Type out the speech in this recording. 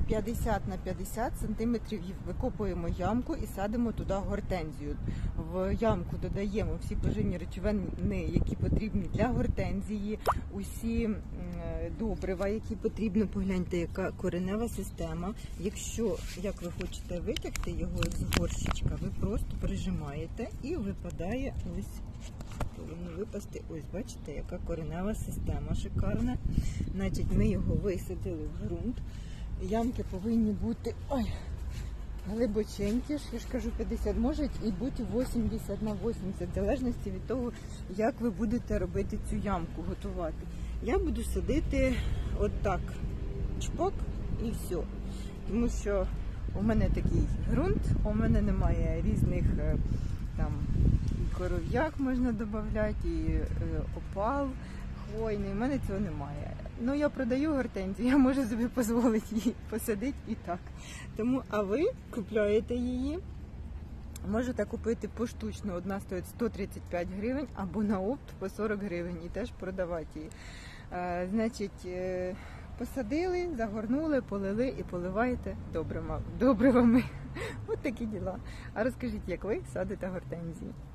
50 на 50 сантиметрів викопуємо ямку і садимо туди гортензію. В ямку додаємо всі поживні речовини, які потрібні для гортензії, усі добрива, які потрібно. Погляньте, яка коренева система. Якщо, як ви хочете витягти його з горщичка, ви просто прижимаєте і випадає ось. Повинно випасти, ось бачите, яка коренева система шикарна. Значить, ми його висадили в ґрунт. Ямки повинні бути глибоченькі, я ж кажу 50, може і бути 80 на 80, в залежності від того, як ви будете робити цю ямку, готувати. Я буду садити отак, чпок і все. Тому що у мене такий ґрунт, у мене немає різних там коров'як можна додати, і опал хвойний, у мене цього немає. Ну, я продаю гортензію, я можу собі дозволити її посадити і так. Тому, а ви купляєте її, можете купити поштучно, одна стоїть 135 гривень, або на опт по 40 гривень і теж продавати її. Значить, посадили, загорнули, полили і поливаєте добривами. Ось такі діла. А розкажіть, як ви садите гортензії?